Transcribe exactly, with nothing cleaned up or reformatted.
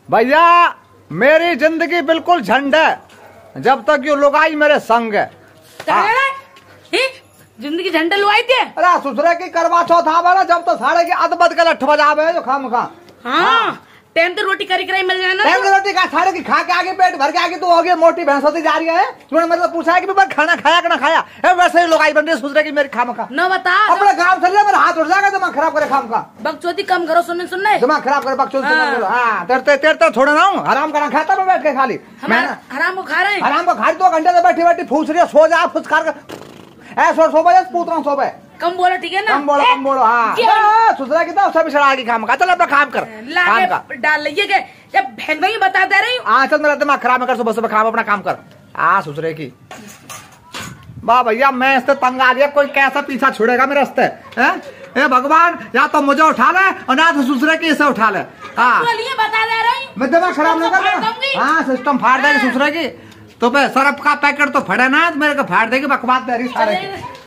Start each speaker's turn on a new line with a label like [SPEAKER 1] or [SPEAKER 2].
[SPEAKER 1] भैया मेरी जिंदगी बिल्कुल झंड है जब तक ये लुगाई मेरे संग है।
[SPEAKER 2] जिंदगी झंडे लुगाई थे।
[SPEAKER 1] अरे ससुरे की करवा चौथ आवे ना जब तो साढ़े की अदबद के लठ बजावे जो खाम खा।
[SPEAKER 2] हाँ टाइम तो रोटी करी कराई मिल जाए ना।
[SPEAKER 1] टाइम रोटी का साढ़े की खा के आगे पेट भर के आगे तो हो गई मोटी भैंस होती जा रही है। तूने मतलब पूछा है कि मैं खाना खाया कि ना खाया है वैसे ही लुगाई बन रही ससुरे की मेरी खाम खा।
[SPEAKER 2] न बता
[SPEAKER 1] अपने काम चल रहा मेरा हाथ उठ जाएगा दिमाग खराब करे खाम खा।
[SPEAKER 2] बकचोदी कम करो सुनने सुनने
[SPEAKER 1] दिमाग खराब करे बकचोदी करो। हाँ तेरे तेरे थोड़ा ना हूँ हराम करना खाता मैं बैठ के खाली
[SPEAKER 2] हराम को खा रहे हैं।
[SPEAKER 1] हराम को खा दो घंटे से बैठी बैठी फूस रही है सो जा फुसकार ऐसा सो बजे पूछ रहा हूँ सो
[SPEAKER 2] कम बोलो ठीक है ना।
[SPEAKER 1] कम बोलो कम बोलो। हाँ ससुरा की तो सब सड़ा की काम का चल अपना काम कर काम का
[SPEAKER 2] डाल लीजिए के जब बहन भाई बता दे रही हूँ।
[SPEAKER 1] हाँ चल मेरा दिमाग खराब कर सुबह सुबह खराब अपना काम कर। हाँ ससुरे की वाह भैया मैं इससे तंग आ गया कोई कैसा पीछा छोड़ेगा मेरे रास्ते हैं। ए भगवान या तो मुझे उठा ले और ना तो ससुरे की इसे उठा ले। हाँ
[SPEAKER 2] बता दे रही
[SPEAKER 1] मैं दिमाग खराब नहीं कर। हाँ सिस्टम फाड़ देगी ससुरे की तो सरफ का पैकेट तो फटे ना मेरे को फाड़ देगी बकवास दे रही सारे।